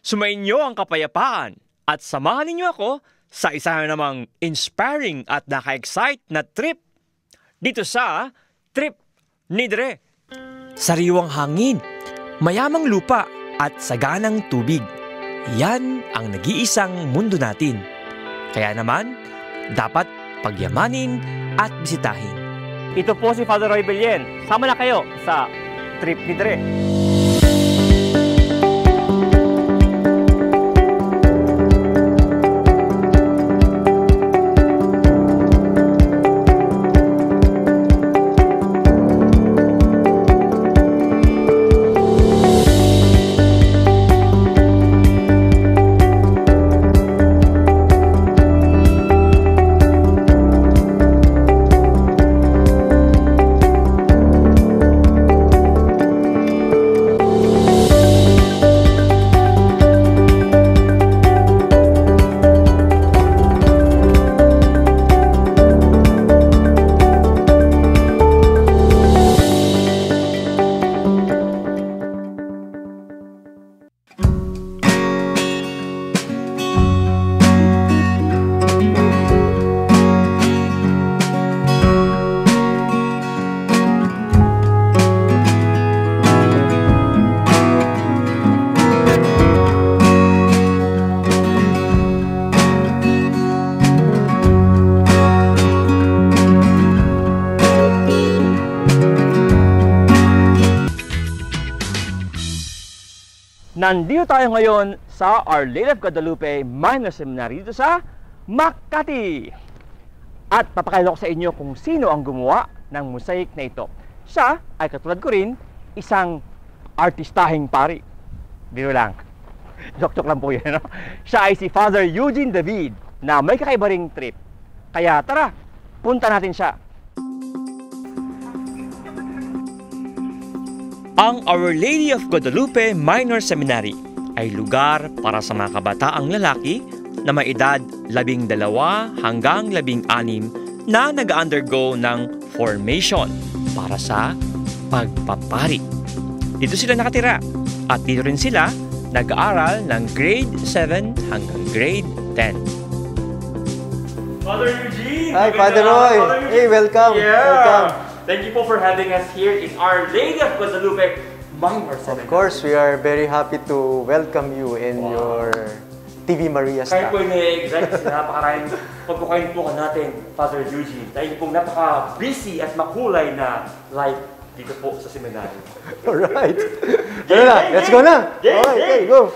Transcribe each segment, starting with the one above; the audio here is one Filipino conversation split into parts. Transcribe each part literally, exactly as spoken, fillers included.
Sumainyo ang kapayapaan at samahan ninyo ako sa isa na namang inspiring at naka-excite na trip dito sa Trip ni Dre. Sariwang hangin, mayamang lupa at saganang tubig. Yan ang nag-iisang mundo natin. Kaya naman, dapat pagyamanin at bisitahin. Ito po si Father Roy Belien. Sama na kayo sa Trip ni Dre. Nandito tayo ngayon sa Our Lady of Guadalupe Minor Seminary dito sa Makati. At papakilala ko sa inyo kung sino ang gumawa ng mosaic na ito. Siya ay katulad ko rin, isang artistahing pari. Biro lang. Joke-joke lang po yan. No? Siya ay si Father Eugene David na may kakaiba ring trip. Kaya tara, punta natin siya. Ang Our Lady of Guadalupe Minor Seminary ay lugar para sa mga kabataang lalaki na may edad labing dalawa hanggang labing anim na nag-undergo ng formation para sa pagpapari. Dito sila nakatira at dito rin sila nag-aaral ng grade seven hanggang grade ten. Father Eugene! Hi, Father Roy! Hey, welcome! Yeah. Welcome! Thank you po for having us here in Our Lady of Guadalupe Minor Seminary. Of course, we are very happy to welcome you in wow. your T V Maria staff. Kahit staff. po na-excite kasi napakaraming pagkukwentuhan natin, Father Eugene. Dahil pong napaka-busy at makulay na life dito po sa seminary. Alright. Ano na? Let's go na! Alright, okay, go!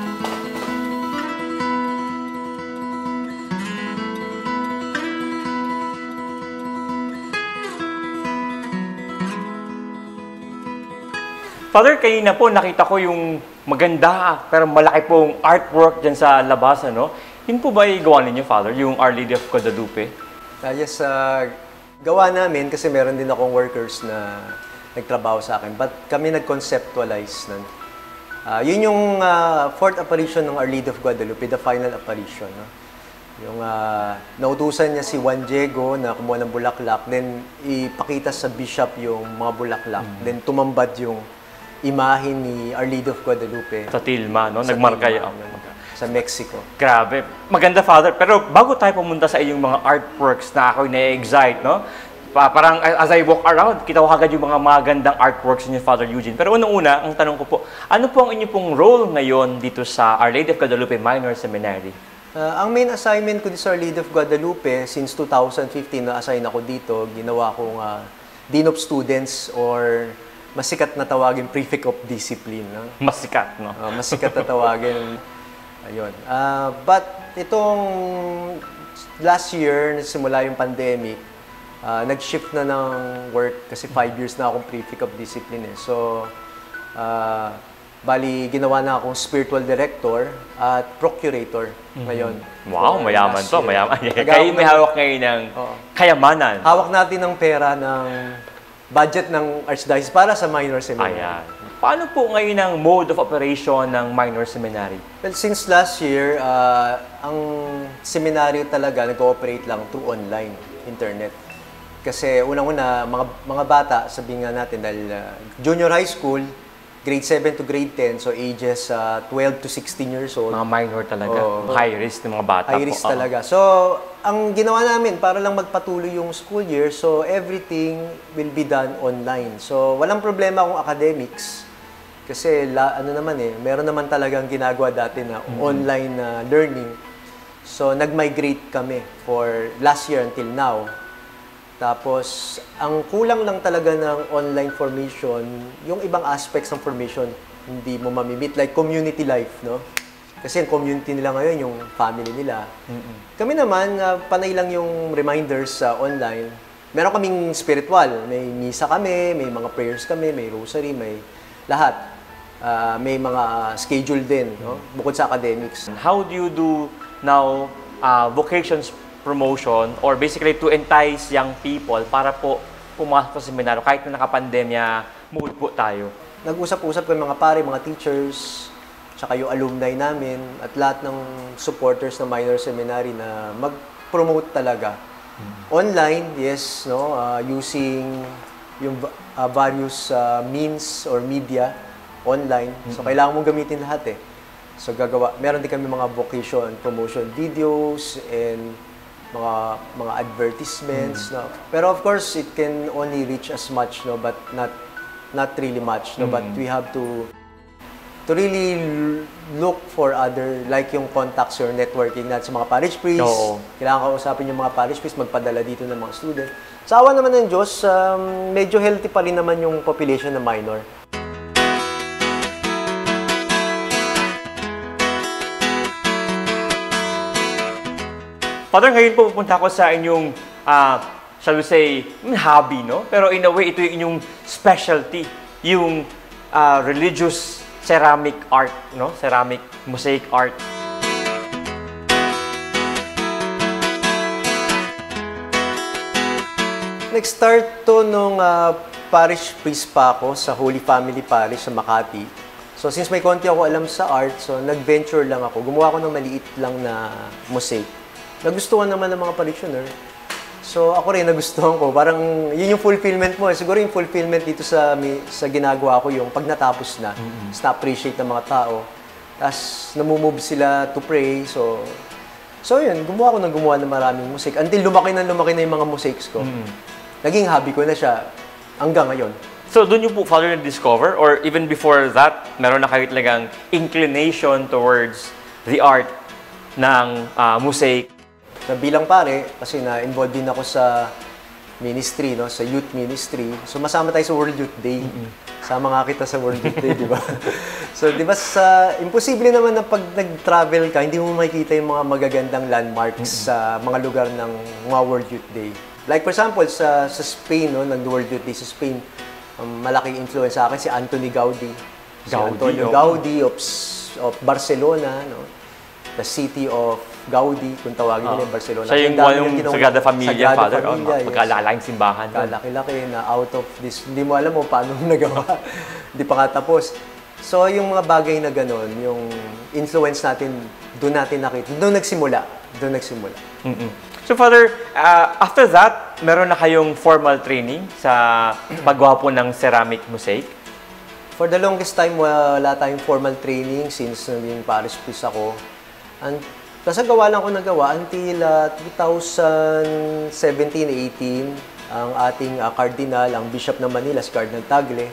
Father, kanina po nakita ko yung maganda pero malaki pong artwork dyan sa labas, ano? Yun po ba yung gawa ninyo, Father? Yung Our Lady of Guadalupe? Uh, yes, uh, gawa namin kasi meron din akong workers na nagtrabaho sa akin. But kami nag-conceptualize nun. Uh, yun yung uh, fourth apparition ng Our Lady of Guadalupe, the final apparition. No? Yung uh, nautusan niya si Juan Diego na kumuha ng bulaklak, then ipakita sa bishop yung mga bulaklak, mm-hmm. then tumambad yung imahe ni Our Lady of Guadalupe. Sa Tilma, no? Nagmarka yan. Sa Mexico. Grabe. Maganda, Father. Pero bago tayo pumunta sa iyong mga artworks na ako'y na-excite, no? Pa parang as I walk around, kita ko agad yung mga magandang artworks niyo, Father Eugene. Pero unang-una, ang tanong ko po, ano po ang inyong pong role ngayon dito sa Our Lady of Guadalupe Minor Seminary? Uh, ang main assignment ko dito sa Our Lady of Guadalupe, since two thousand fifteen na-assign ako dito, ginawa kong uh, Dean of Students or masikat na tawagin Prefect of Discipline. No? Masikat, no? Uh, masikat na tawagin. Ayun. Uh, but itong last year, simula yung pandemic, uh, nag-shift na ng work kasi five years na akong Prefect of Discipline. Eh. So, uh, bali, ginawa na akong Spiritual Director at Procurator ngayon. Wow, so, mayaman to, year. mayaman. Kayo may hawak ngayon ng oh, kayamanan. Hawak natin ng pera ng budget ng Archdiocese para sa minor seminary. Ayan. Paano po ngayon ang mode of operation ng minor seminary? Well, since last year, uh, ang seminaryo talaga nag-ooperate lang through online, internet. Kasi unang-una, mga, mga bata, sabihin nga natin, dahil uh, junior high school, grade seven to grade ten, so ages uh, twelve to sixteen years old. Mga minor talaga. Oo. High risk ng mga bata High po. risk Oo. talaga. So, ang ginawa namin para lang magpatuloy yung school year, so everything will be done online. So, walang problema kung academics. Kasi la, ano naman eh, meron naman talagang ginagawa dati na Mm-hmm. online na learning. So, nag-migrate kami for last year until now. Tapos, ang kulang lang talaga ng online formation, yung ibang aspects ng formation, hindi mo mamimit. Like community life, no? Kasi ang community nila ngayon, yung family nila. Mm-mm. Kami naman, uh, panay lang yung reminders sa uh, online. Meron kaming spiritual. May misa kami, may mga prayers kami, may rosary, may lahat. Uh, may mga schedule din, no? Bukod sa academics. How do you do now uh, vocations promotion or basically to entice young people para po pumasok sa seminaryo kahit na nakapandemya, mood po tayo? Nag-usap-usap kami mga pare, mga teachers, tsaka yung alumni namin at lahat ng supporters ng minor seminary na mag-promote talaga. Hmm. Online, yes, no, uh, using yung uh, various uh, means or media online. So, mm-hmm. kailangan mong gamitin lahat eh. So, gagawa. Meron din kami mga vocation promotion videos and mga mga advertisements, mm-hmm. no. Pero of course, it can only reach as much, no, but not not really much, no. Mm-hmm. But we have to to really look for other, like yung contacts or networking natin sa mga parish priests. Oo. Kailangan kausapin yung mga parish priests, magpadala dito ng mga student. Sa awa naman ng Diyos, um, medyo healthy pa rin naman yung population na minor. Father, ngayon po pupunta ako sa inyong, uh, shall we say, hobby, no? Pero in a way, ito yung inyong specialty, yung uh, religious ceramic art, no? Ceramic mosaic art. Nag-start to nung uh, parish priest pa ako sa Holy Family Parish sa Makati. So since may konti ako alam sa art, so nag-venture lang ako. Gumawa ako ng maliit lang na mosaic. Nagustuhan naman ng mga parishioner. So ako rin nagustuhan ko. Parang yun yung fulfillment mo. Siguro yung fulfillment dito sa sa ginagawa ko yung pag natapos na, mm-hmm. na-appreciate ng mga tao. Tapos namumove sila to pray. So so yun, gumawa ko ng gumawa ng maraming mosaic. Until lumaki na lumaki na yung mga mosaics ko. Mm-hmm. Naging hobby ko na siya hanggang ngayon. So doon yung po, Father, na-discover? Or even before that, meron na kayo talagang inclination towards the art ng uh, mosaic? Na bilang pare, kasi na-involved din ako sa ministry, no, sa youth ministry. So masama tayo sa World Youth Day. Mm-hmm. Sama nga kita sa World Youth Day, di ba? So di ba sa imposible naman na pag nag-travel ka, hindi mo makikita yung mga magagandang landmarks mm-hmm. sa mga lugar ng mga World Youth Day. Like for example, sa sa Spain, no, nag-World Youth Day sa Spain, um, malaking influence sa akin si Anthony Gaudi. Si Gaudi, Antonio oh. Gaudi of of Barcelona, no. The city of Gaudi, kung tawagin nila, oh. Barcelona. Siya yung yung Sagrada Familia, Sagrada Father, Familia, oh, magkalalaking simbahan. Kalaki-laki na out of this, hindi mo alam mo paano nagawa. Hindi pa nga tapos. So, yung mga bagay na gano'n, yung influence natin, doon natin nakita, doon nagsimula. Doon nagsimula. Mm-mm. So, Father, uh, after that, meron na kayong formal training sa paggawa po ng ceramic mosaic? For the longest time, wala tayong formal training since naging parish priest ako. And kasi gawa lang ako nagawa until uh, twenty seventeen eighteen, ang ating uh, cardinal, ang Bishop ng Manila, si Cardinal Tagle,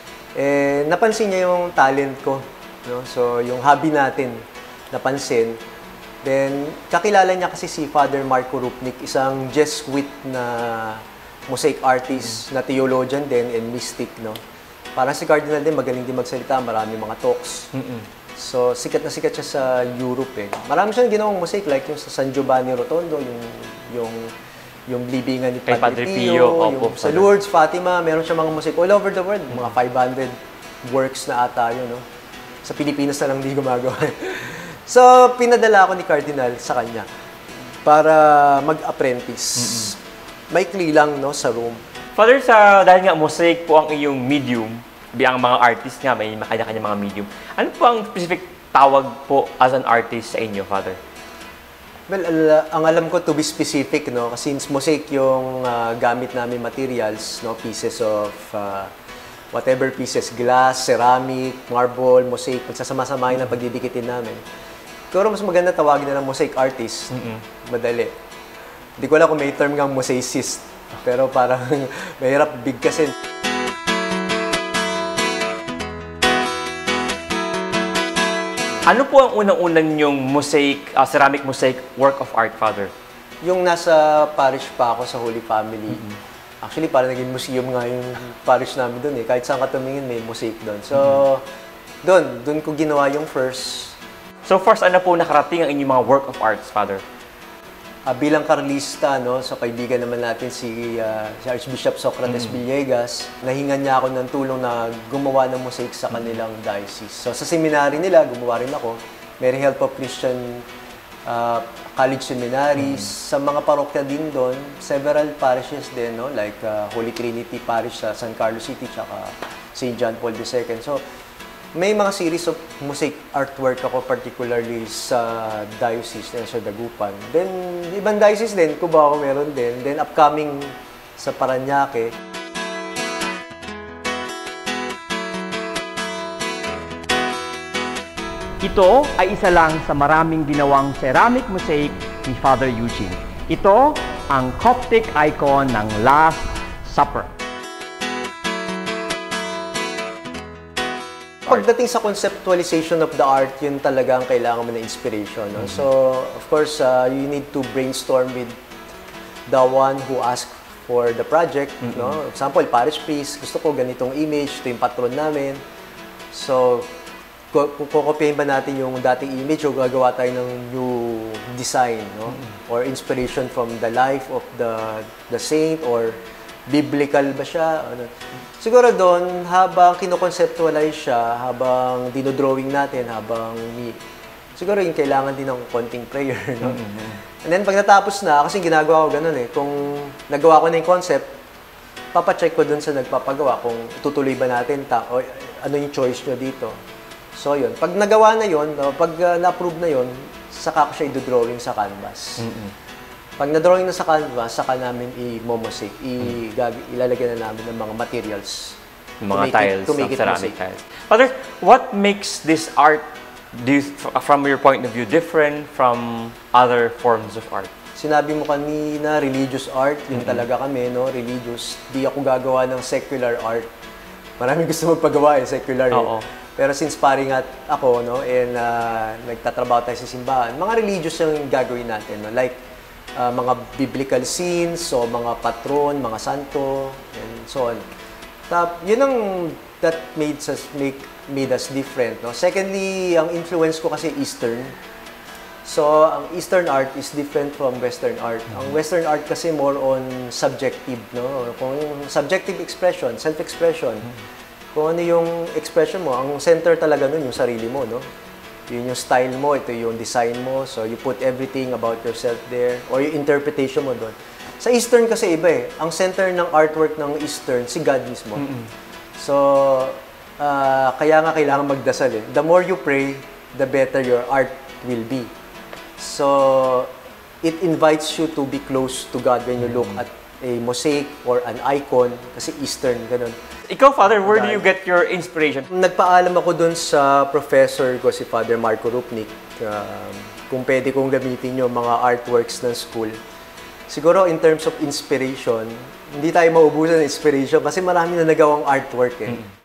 eh, napansin niya yung talent ko. No? So, yung hobby natin, napansin. Then, kakilala niya kasi si Father Marco Rupnik, isang Jesuit na mosaic artist, mm-hmm. na theologian din and mystic. No? Parang si Cardinal din, magaling din magsalita, marami mga talks. Mm-hmm. So, sikat na sikat siya sa Europe eh. Marami siyang ginawang mosaic, like yung sa San Giovanni Rotondo, yung yung yung libingan ni Padre, Padre Pio, Pio yung sa Lourdes, Fatima, meron siya mga mosaic all over the world. Mm-hmm. Mga five hundred works na ata yun, no? Sa Pilipinas na lang di gumagawa. So, pinadala ako ni Cardinal sa kanya para mag-apprentice. Mm-hmm. Maikli lang, no, sa room. Father, sa, dahil nga mosaic po ang iyong medium, ang mga artist nga, may kanya-kanya mga medium. Ano po ang specific tawag po as an artist sa inyo, Father? Well, al- ang alam ko, to be specific, no? Kasi since mosaic yung uh, gamit namin materials, no? Pieces of uh, whatever pieces, glass, ceramic, marble, mosaic, pagsasama-samahin ang pagdidikitin namin. Pero mas maganda tawagin na ng mosaic artist. Mm-hmm. Madali. Hindi ko alam kung may term ng mosaicist. Pero parang mahirap bigkasin. Ano po ang unang-unang yung mosaic, uh, ceramic mosaic work of art, Father? Yung nasa parish pa ako sa Holy Family. Mm-hmm. Actually, parang naging museum nga yung parish namin doon eh. Kahit saan ka tumingin, may mosaic doon. So, mm-hmm. doon, doon ko ginawa yung first. So, first, ano po nakarating ang inyong mga work of arts, Father? Uh, bilang Carlista, no, so kaibigan naman natin si, uh, si Archbishop Socrates mm. Villegas, nahingan niya ako ng tulong na gumawa ng mosaic sa kanilang diocese. So sa seminary nila, gumawa rin ako. Mary Help of Christian uh, College Seminaries. Mm. Sa mga parokya din doon, several parishes din, no, like uh, Holy Trinity Parish sa San Carlos City, tsaka Saint John Paul the Second. So may mga series of mosaic artwork ako, particularly sa diocese na sa Dagupan. Then, ibang diocese din, Cubao ako meron din. Then, upcoming sa Parañaque. Ito ay isa lang sa maraming ginawang ceramic mosaic ni Father Eugene. Ito ang Coptic icon ng Last Supper. Pagdating sa conceptualization of the art, yun talaga ang kailangan mo na inspiration. No? Mm-hmm. So, of course, uh, you need to brainstorm with the one who asked for the project. Mm-hmm. No? Example, parish priest, gusto ko ganitong image, ito yung patron namin. So, kukopyahin ba natin yung dating image o gagawa tayo ng new design? No? Mm-hmm. Or inspiration from the life of the, the saint, or biblical ba siya? Ano? Siguro doon, habang kinoconceptualize siya, habang dinodrawing natin, habang mi, siguro yung kailangan din ng konting prayer. No? Mm-hmm. And then pag natapos na, kasi ginagawa ko ganun eh, kung nagawa ko na yung concept, papacheck ko doon sa nagpapagawa kung tutuloy ba natin, ta o ano yung choice nyo dito. So yun, pag nagawa na yun, pag uh, na-approve na yun, saka ko siya i-drawing sa canvas. Mm-hmm. Pag na-drawing na sa canvas, saka namin i-momosaic, i ilalagyan na namin ng mga materials. Mga tiles, it, ng ceramic tiles. Father, what makes this art, do you, from your point of view, different from other forms of art? Sinabi mo kanina, religious art, yun mm-hmm. talaga kami, no? Religious. Di ako gagawa ng secular art. Maraming gusto magpagawa eh, secular. Eh. Pero since paring at ako, no, and uh, nagtatrabaho tayo sa simbahan, mga religious yung gagawin natin, no? Like, Uh, mga biblical scenes, so mga patron, mga santo, and so on. Tap, yun ang that made us make made us different, no. Secondly, ang influence ko kasi Eastern. So, ang Eastern art is different from Western art. Mm-hmm. Ang Western art kasi more on subjective, no. Kung yung subjective expression, self-expression. Mm-hmm. Kung ano yung expression mo, ang center talaga nun yung sarili mo, no. Yun yung style mo, ito yung design mo. So, you put everything about yourself there. Or yung interpretation mo doon. Sa Eastern kasi iba eh. Ang center ng artwork ng Eastern, si God mismo. Mm-hmm. So, uh, kaya nga kailangan magdasal eh. The more you pray, the better your art will be. So, it invites you to be close to God when you look at a mosaic or an icon. Kasi Eastern, ganun. Ikaw, Father, where do you get your inspiration? Nagpaalam ako dun sa professor ko, si Father Marco Rupnik, uh, kung pwede kong gamitin yung mga artworks ng school. Siguro, in terms of inspiration, hindi tayo maubusan ng inspiration kasi marami na nagawang artwork eh. Mm.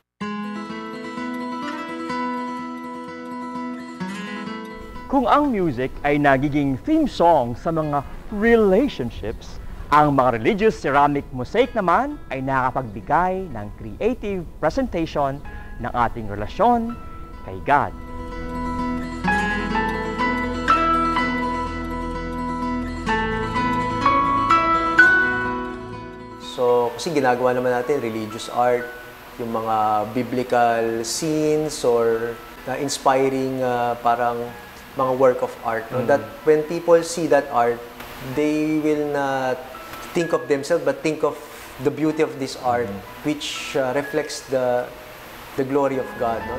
Kung ang music ay nagiging theme song sa mga relationships, ang mga religious ceramic mosaic naman ay nakapagbigay ng creative presentation ng ating relasyon kay God. So, kasi ginagawa naman natin religious art, yung mga biblical scenes or uh, inspiring uh, parang mga work of art. No? Mm-hmm. That when people see that art, they will not think of themselves, but think of the beauty of this art, mm-hmm. which uh, reflects the the glory of God. No?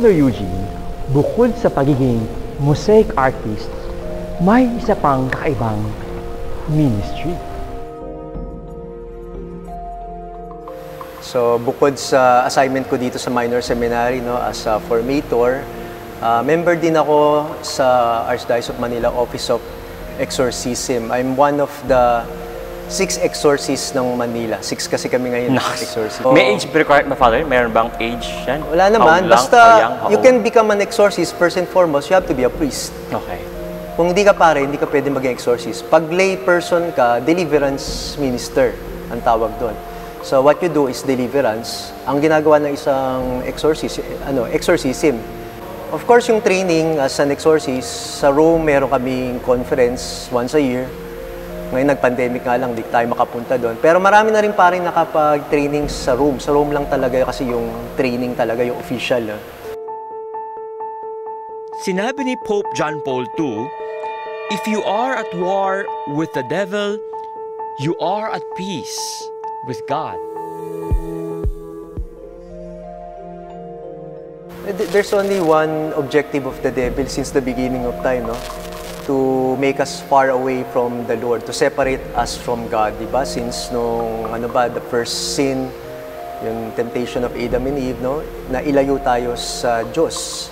Father Eugene, bukod sa pagiging mosaic artist, may isa pang kakaibang ministry. So bukod sa assignment ko dito sa minor seminary, no, as a formator, uh, member din ako sa Archdiocese of Manila Office of Exorcism. I'm one of the six exorcists ng Manila. Six kasi kami ngayon ng Nice. exorcist. May age required ba, Father? Meron bang age yan? Wala naman. How lang, Basta how young, how you old? can become an exorcist, first and foremost, you have to be a priest. Okay. Kung hindi ka pare, hindi ka pwede maging exorcist. Pag lay person ka, deliverance minister ang tawag doon. So what you do is deliverance. Ang ginagawa ng isang exorcist, ano, exorcism. Of course, yung training as an exorcist, sa Rome meron kaming conference once a year. Ngayon nag-pandemic nga lang, di tayo makapunta doon. Pero marami na rin paring nakapag-training sa Rome. Sa Rome lang talaga kasi yung training talaga, yung official. Eh. Sinabi ni Pope John Paul the Second, if you are at war with the devil, you are at peace with God. There's only one objective of the devil since the beginning of time, no? To make us far away from the Lord, to separate us from God, di ba? Since nung, ano ba, the first sin, yung temptation of Adam and Eve, no? Na ilayo tayo sa Diyos.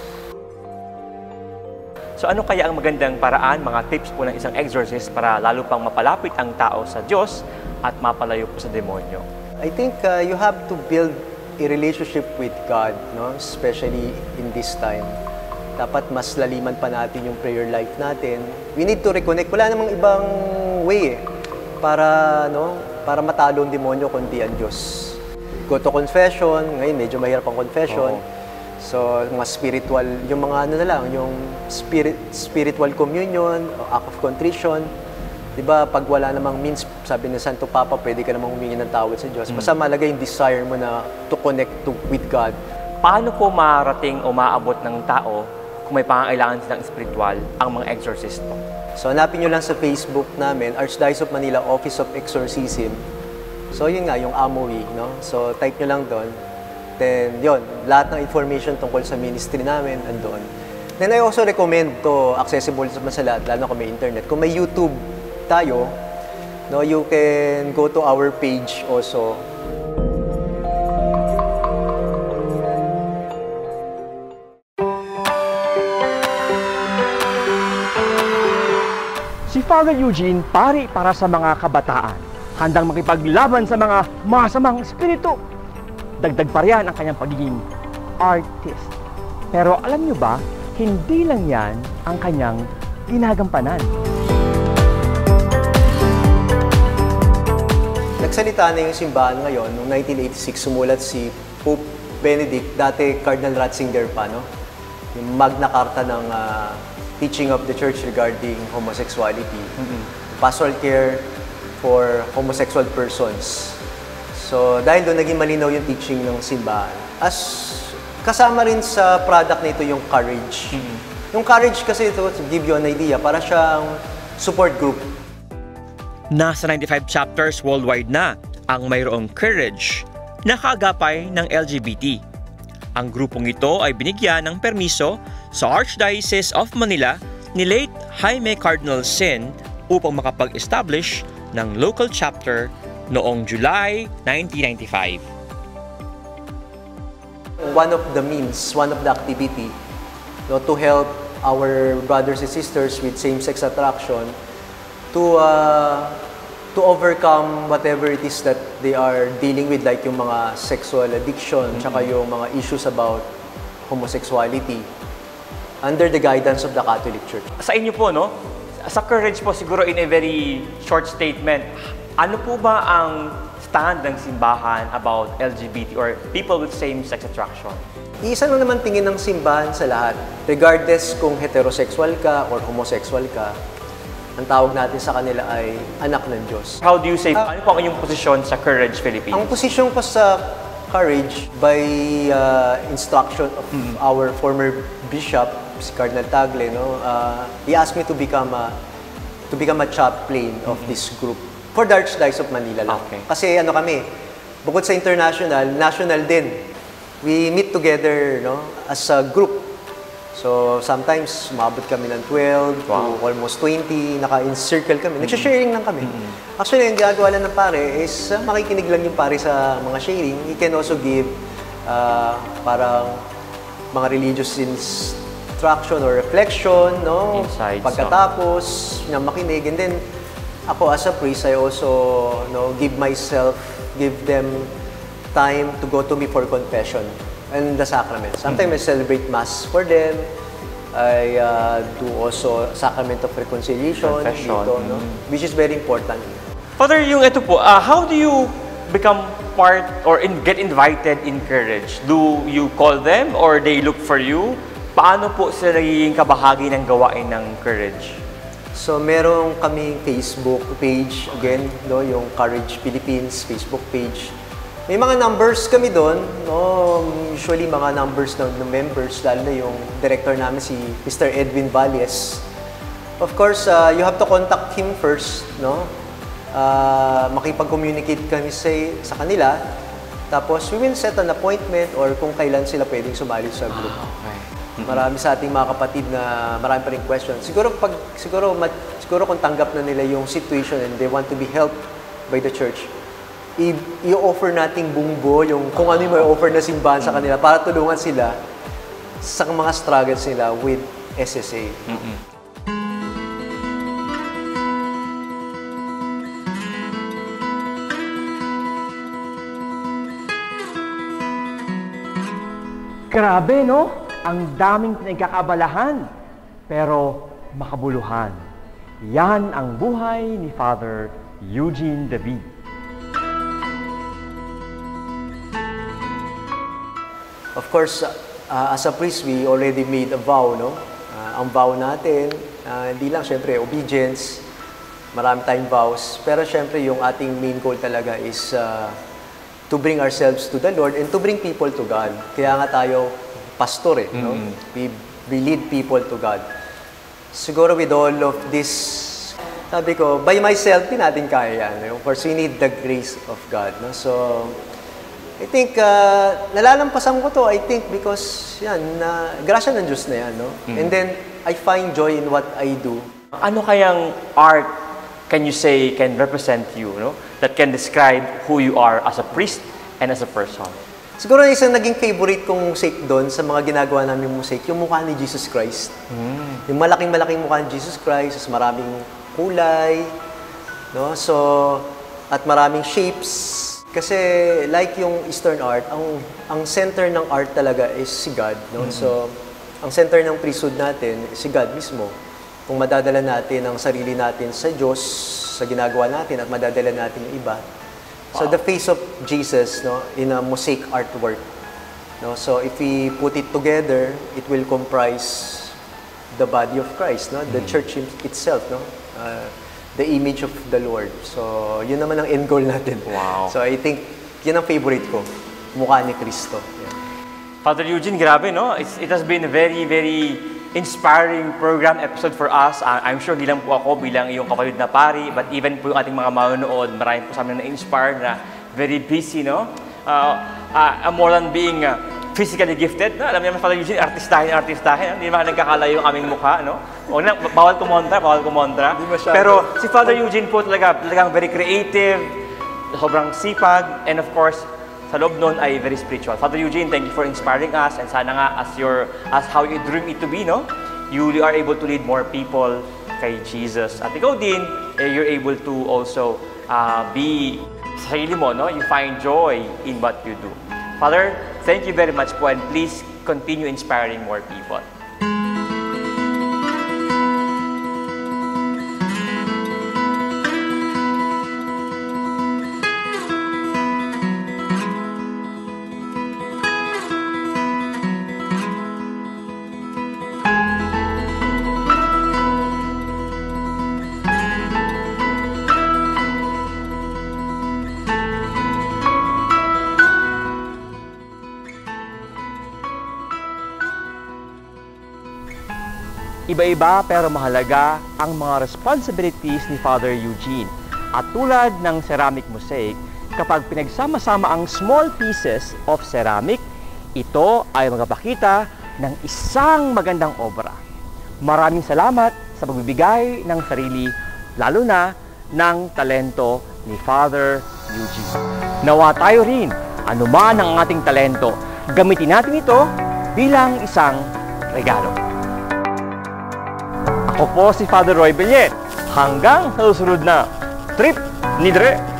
So ano kaya ang magandang paraan, mga tips po ng isang exorcist para lalo pang mapalapit ang tao sa Diyos at mapalayo po sa demonyo? I think uh, you have to build a relationship with God, no? Especially in this time. Dapat mas laliman pa natin yung prayer life natin. We need to reconnect. Wala namang ibang way eh, para, no, para matalo ang demonyo kundi ang Diyos. Go to confession. Ngayon, medyo mahirap ang confession. Oo. So, mga spiritual, yung mga ano na lang, yung spirit, spiritual communion, act of contrition. Diba, pag wala namang means, sabi ng Santo Papa, pwede ka namang humingi ng tawad sa Diyos. Basta malaga yung desire mo na to connect to, with God. Paano po marating o maabot ng tao kung may pangangailangan silang spiritual ang mga exorcist po? So, hanapin nyo lang sa Facebook namin, Archdiocese of Manila Office of Exorcism. So, yun nga, yung A M O I, no? So, type nyo lang doon. Then, yun, lahat ng information tungkol sa ministry namin, andun. Then, I also recommend to accessible sa lahat, lalo na kung may internet. Kung may YouTube tayo, no, you can go to our page also. Si Father Eugene, pari para sa mga kabataan, handang makipaglaban sa mga masamang espiritu. Dagdag pa riyan ang kanyang pagiging artist. Pero alam nyo ba, hindi lang yan ang kanyang ginagampanan. Nagsalita na yung simbahan ngayon. Noong nineteen eighty-six, sumulat si Pope Benedict, dati Cardinal Ratzinger pa, no? Yung Magna Carta ng uh, teaching of the Church regarding homosexuality. Mm-hmm. Pastoral care for homosexual persons. So, dahil doon naging malinaw yung teaching ng simbahan. As kasama rin sa product nito yung Courage. Mm-hmm. Yung Courage kasi ito, to give you an idea, para siyang support group. Nasa ninety-five chapters worldwide na ang mayroong Courage na kaagapay ng L G B T. Ang grupong ito ay binigyan ng permiso sa Archdiocese of Manila ni late Jaime Cardinal Sin upang makapag-establish ng local chapter noong July nineteen ninety-five. One of the means, one of the activity, no, to help our brothers and sisters with same-sex attraction to uh, to overcome whatever it is that they are dealing with, like yung mga sexual addiction, mm-hmm. tsaka yung mga issues about homosexuality, under the guidance of the Catholic Church. Sa inyo po, no? Sa Courage po, siguro in a very short statement, ano po ba ang stand ng simbahan about L G B T or people with same-sex attraction? Isa lang naman tingin ng simbahan sa lahat, regardless kung heterosexual ka or homosexual ka, ang tawag natin sa kanila ay anak ng Diyos. How do you say, uh, ano po ang inyong posisyon sa Courage Philippines? Ang posisyon ko sa Courage, by uh, instruction of mm-hmm. our former bishop, si Cardinal Tagle, no, uh, he asked me to become a, to become a chaplain of mm-hmm. this group for the Archdiocese of Manila lang. Okay. Kasi ano kami, bukod sa international, national din. We meet together, no, as a group. So, sometimes, umabot kami ng twelve Wow. to almost twenty, naka-encircle kami. Nagsha-sharing lang kami. Actually, yung ginagawa lang ng pare is uh, makikinig lang yung pare sa mga sharing. He can also give uh, parang mga religious instruction or reflection, no? Insights, Pagkatapos niya makinig. And then, ako as a priest, I also no, give myself, give them time to go to me for confession and the sacrament. Sometimes I celebrate Mass for them. I uh, do also Sacrament of Reconciliation, Confession. dito, no? Which is very important. Father, yung ito po, uh, how do you become part or in, get invited in Courage? Do you call them or they look for you? Paano po sila nagiging kabahagi ng gawain ng Courage? So, meron kaming Facebook page, again, no, yung Courage Philippines Facebook page. May mga numbers kami doon, no, usually mga numbers ng, ng members, lalo na yung director namin si Mister Edwin Valles. Of course, uh, you have to contact him first, no? Uh, makipag-communicate kami sa, sa kanila. Tapos, we will set an appointment or kung kailan sila pwedeng sumali sa group. Ah, okay. Marami sa ating mga kapatid na marami pa rin questions. Siguro pag siguro mat, siguro kung tanggap na nila yung situation and they want to be helped by the church, i- i-offer nating bunggo yung kung ano yung may offer na simbahan sa kanila para tulungan sila sa mga struggles nila with S S A. Mm-mm. Grabe, no? Ang daming pinagkakabalahan, pero makabuluhan. Yan ang buhay ni Father Eugene David. Of course, uh, as a priest, we already made a vow, no? Uh, ang vow natin, uh, hindi lang syempre obedience, marami tayong vows, pero syempre yung ating main goal talaga is uh, to bring ourselves to the Lord and to bring people to God. Kaya nga tayo pastor eh, no? We, we lead people to God. Siguro with all of this, sabi ko, by myself, din natin kaya yan. Of course, we need the grace of God, no? So, I think, uh, nalalampasan ko to, I think, because, yan, na, grasya ng Diyos na yan, no? And then, I find joy in what I do. Ano kayang art can you say can represent you, no? That can describe who you are as a priest and as a person? Siguro isang naging favorite kong mosaic doon sa mga ginagawa namin mosaic, yung mukha ni Jesus Christ. Mm. Yung malaking-malaking mukha ni Jesus Christ, maraming kulay, no? So, at maraming shapes. Kasi like yung Eastern art, ang ang center ng art talaga is si God, no? Mm-hmm. So, ang center ng priesthood natin is si God mismo. Kung madadala natin ang sarili natin sa Diyos, sa ginagawa natin at madadala natin yung iba. So the face of Jesus, no, in a mosaic artwork. No, so if we put it together, it will comprise the body of Christ, no, the mm-hmm. church itself, no, uh, the image of the Lord. So yun naman ang end goal natin. Wow. So I think yun ang favorite ko, mukha ni Kristo. Yeah. Father Eugene, grabe, no? It's, it has been a very, very inspiring program episode for us. Uh, I'm sure hindi lang po ako bilang iyong kapatid na pari, but even po yung ating mga manonood, marami po sa amin na-inspire na very busy, no? Uh, uh, more than being uh, physically gifted, no? Alam niyo naman, Father Eugene, artistahin, artistahin, hindi naman nagkakalayo yung aming mukha, no? O na, bawal kumontra, bawal kumontra. Pero si Father Eugene po talaga, talagang very creative, sobrang sipag, and of course, sa loob nun ay very spiritual. Father Eugene, thank you for inspiring us, and sana nga as your as how you dream it to be, no? You are able to lead more people kay Jesus. At ikaw din, eh, you're able to also uh, be sa sarili mo, no? You find joy in what you do. Father, thank you very much po, and please continue inspiring more people. Iba-iba pero mahalaga ang mga responsibilities ni Father Eugene. At tulad ng ceramic mosaic, kapag pinagsama-sama ang small pieces of ceramic, ito ay magpapakita ng isang magandang obra. Maraming salamat sa pagbibigay ng sarili, lalo na ng talento ni Father Eugene. Nawa tayo rin, anuman ang ating talento, gamitin natin ito bilang isang regalo. Ako po si Father Roy Bellet. Hanggang sa susunod na Trip ni Dre.